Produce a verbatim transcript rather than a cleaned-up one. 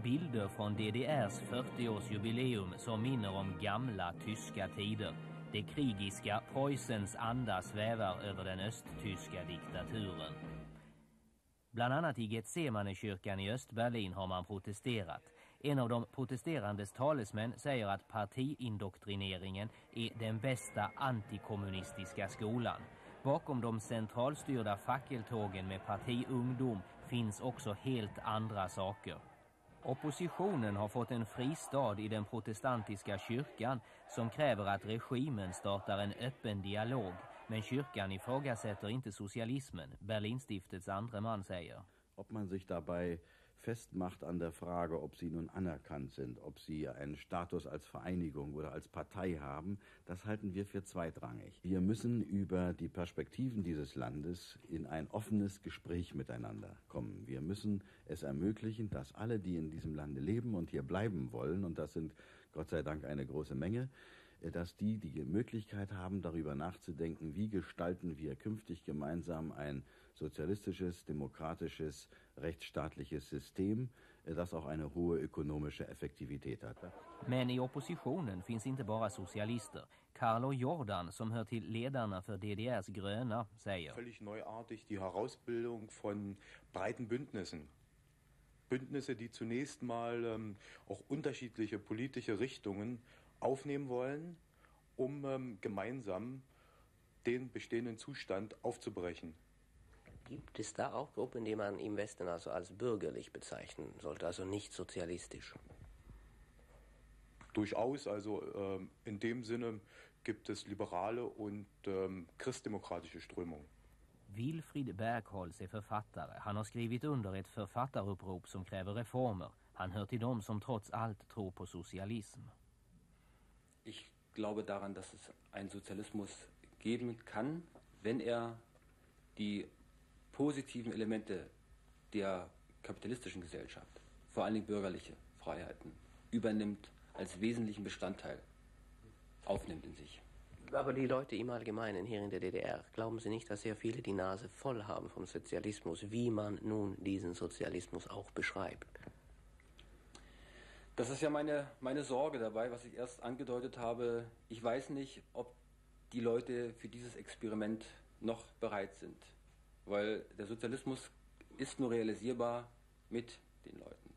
Bilder från D D R:s fyrtioårsjubileum som minner om gamla tyska tider. Det krigiska Preussens anda svävar över den östtyska diktaturen. Bland annat i Getsemane-kyrkan i Östberlin har man protesterat. En av de protesterandes talesmän säger att partiindoktrineringen är den bästa antikommunistiska skolan. Bakom de centralstyrda fackeltågen med partiungdom finns också helt andra saker. Oppositionen har fått en fristad i den protestantiska kyrkan som kräver att regimen startar en öppen dialog. Men kyrkan ifrågasätter inte socialismen, Berlinstiftets andre man säger. Ob man sich dabei festmacht an der Frage, ob sie nun anerkannt sind, ob sie einen Status als Vereinigung oder als Partei haben, das halten wir für zweitrangig. Wir müssen über die Perspektiven dieses Landes in ein offenes Gespräch miteinander kommen. Wir müssen es ermöglichen, dass alle, die in diesem Lande leben und hier bleiben wollen, und das sind Gott sei Dank eine große Menge, dass die die Möglichkeit haben, darüber nachzudenken, wie gestalten wir künftig gemeinsam ein sozialistisches, demokratisches, rechtsstaatliches System, das auch eine hohe ökonomische Effektivität hat. Men i oppositionen finns inte bara socialister. Carlo Jordan, som hör till ledarna för D D R:s gröna, säger: Völlig neuartig die Herausbildung von breiten Bündnissen. Bündnisse, die zunächst mal ähm, auch unterschiedliche politische Richtungen aufnehmen wollen, um ähm, gemeinsam den bestehenden Zustand aufzubrechen. Gibt es da auch Gruppen, die man im Westen also als bürgerlich bezeichnen sollte, also nicht sozialistisch? Durchaus, also ähm, in dem Sinne gibt es liberale und ähm, christdemokratische Strömungen. Wilfried Bergholz är författare. Han har skrivit under ett författarupprop som kräver reformer. Han hör till dem som trots allt tror på socialism. Ich glaube daran, dass es einen Sozialismus geben kann, wenn er die positiven Elemente der kapitalistischen Gesellschaft, vor allen Dingen bürgerliche Freiheiten, übernimmt, als wesentlichen Bestandteil aufnimmt in sich. Aber die Leute im Allgemeinen hier in der D D R, glauben Sie nicht, dass sehr viele die Nase voll haben vom Sozialismus, wie man nun diesen Sozialismus auch beschreibt? Das ist ja meine, meine Sorge dabei, was ich erst angedeutet habe. Ich weiß nicht, ob die Leute für dieses Experiment noch bereit sind. Weil der Sozialismus ist nur realisierbar mit den Leuten.